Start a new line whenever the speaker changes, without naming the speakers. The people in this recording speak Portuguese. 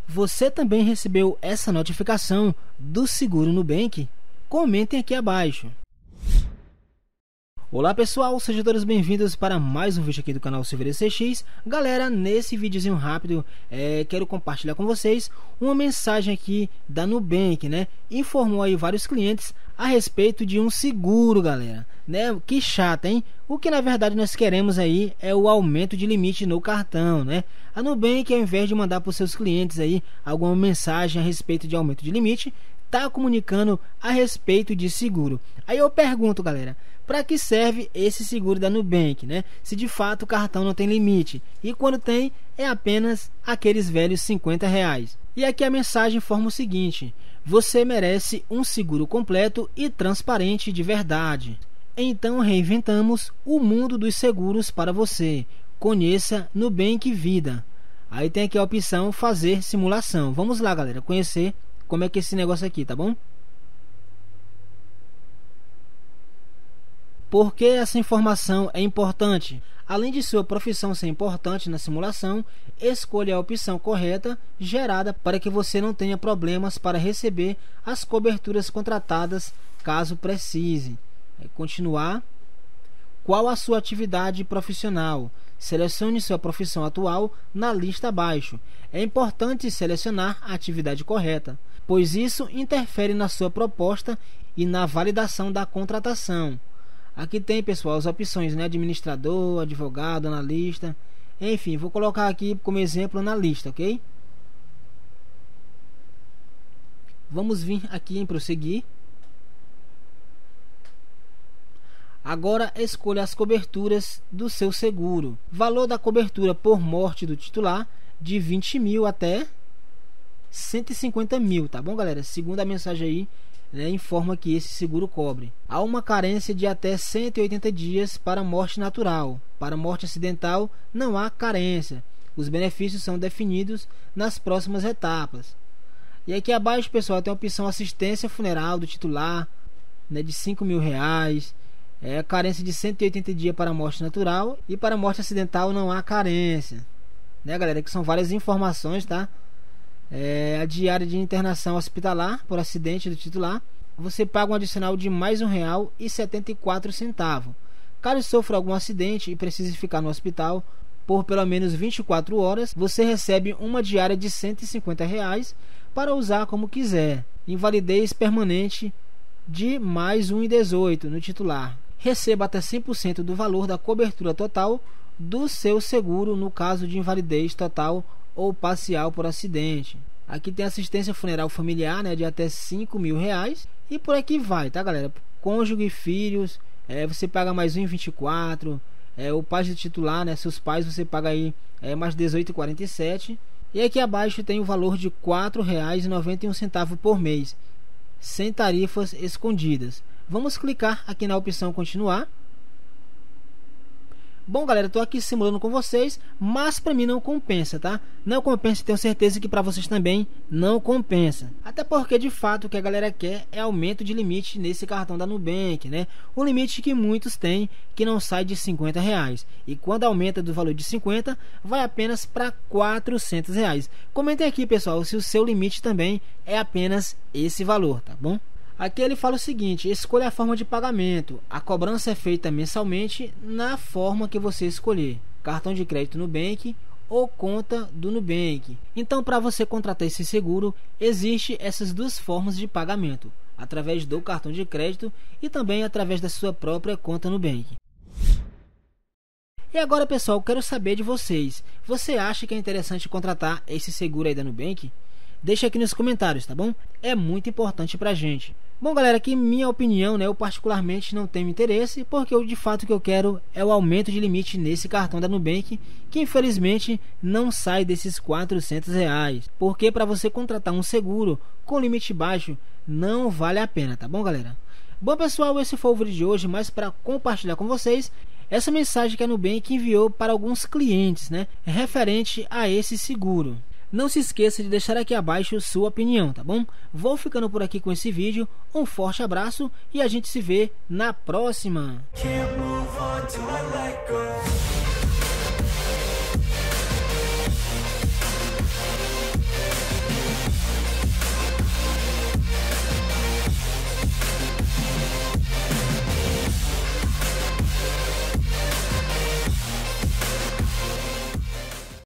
Você também recebeu essa notificação do Seguro Nubank? Comentem aqui abaixo. Olá pessoal, sejam todos bem-vindos para mais um vídeo aqui do canal Silveira CX. Galera, nesse videozinho rápido, quero compartilhar com vocês uma mensagem aqui da Nubank, né? Informou aí vários clientes a respeito de um seguro, galera, né? Que chato, hein? O que na verdade nós queremos aí é o aumento de limite no cartão, né? A Nubank, ao invés de mandar para os seus clientes aí alguma mensagem a respeito de aumento de limite, tá comunicando a respeito de seguro. Aí eu pergunto, galera, para que serve esse seguro da Nubank, né? Se de fato o cartão não tem limite e quando tem é apenas aqueles velhos R$50. E aqui a mensagem informa o seguinte: você merece um seguro completo e transparente de verdade. Então reinventamos o mundo dos seguros para você. Conheça Nubank Vida. Aí tem aqui a opção fazer simulação. Vamos lá, galera, conhecer como é que é esse negócio aqui, tá bom? Por que essa informação é importante? Além de sua profissão ser importante na simulação, escolha a opção correta gerada para que você não tenha problemas para receber as coberturas contratadas caso precise. Continuar. Qual a sua atividade profissional? Selecione sua profissão atual na lista abaixo. É importante selecionar a atividade correta, pois isso interfere na sua proposta e na validação da contratação. Aqui tem, pessoal, as opções, né? Administrador, advogado, analista. Enfim, vou colocar aqui como exemplo analista, ok? Vamos vir aqui em prosseguir. Agora escolha as coberturas do seu seguro. Valor da cobertura por morte do titular de 20 mil até 150 mil, tá bom, galera? Segundo a mensagem aí, né, informa que esse seguro cobre. Há uma carência de até 180 dias para morte natural. Para morte acidental não há carência. Os benefícios são definidos nas próximas etapas. E aqui abaixo, pessoal, tem a opção assistência funeral do titular, né, de R$5.000. Carência de 180 dias para morte natural e para morte acidental não há carência, né, galera? Que são várias informações, tá? A diária de internação hospitalar por acidente do titular, você paga um adicional de mais R$1,74. Caso sofra algum acidente e precise ficar no hospital por pelo menos 24 horas, você recebe uma diária de R$150 para usar como quiser. Invalidez permanente de mais R$1,18 no titular. Receba até 100% do valor da cobertura total do seu seguro no caso de invalidez total ou parcial por acidente. Aqui tem assistência funeral familiar, né, de até R$5.000 e por aqui vai, tá, galera? Cônjuge e filhos, você paga mais R$1,24. O pai do titular, né, seus pais, você paga aí mais R$18,47. E aqui abaixo tem o valor de R$4,91 por mês, sem tarifas escondidas. Vamos clicar aqui na opção continuar. Bom, galera, tô aqui simulando com vocês, mas para mim não compensa, tá? Não compensa, tenho certeza que para vocês também não compensa. Até porque de fato o que a galera quer é aumento de limite nesse cartão da Nubank, né? Um limite que muitos têm, que não sai de R$50. E quando aumenta do valor de 50, vai apenas para R$400. Comentem aqui, pessoal, se o seu limite também é apenas esse valor, tá bom? Aqui ele fala o seguinte: escolha a forma de pagamento. A cobrança é feita mensalmente na forma que você escolher: cartão de crédito Nubank ou conta do Nubank. Então, para você contratar esse seguro, existe essas duas formas de pagamento: através do cartão de crédito e também através da sua própria conta Nubank. E agora, pessoal, quero saber de vocês. Você acha que é interessante contratar esse seguro aí da Nubank? Deixa aqui nos comentários, tá bom? É muito importante pra gente. Bom, galera, aqui minha opinião, né? Eu particularmente não tenho interesse, porque de fato o que eu quero é o aumento de limite nesse cartão da Nubank, que infelizmente não sai desses R$400. Porque para você contratar um seguro com limite baixo não vale a pena, tá bom, galera? Bom, pessoal, esse foi o vídeo de hoje, mas para compartilhar com vocês essa mensagem que a Nubank enviou para alguns clientes, né? Referente a esse seguro. Não se esqueça de deixar aqui abaixo sua opinião, tá bom? Vou ficando por aqui com esse vídeo. Um forte abraço e a gente se vê na próxima.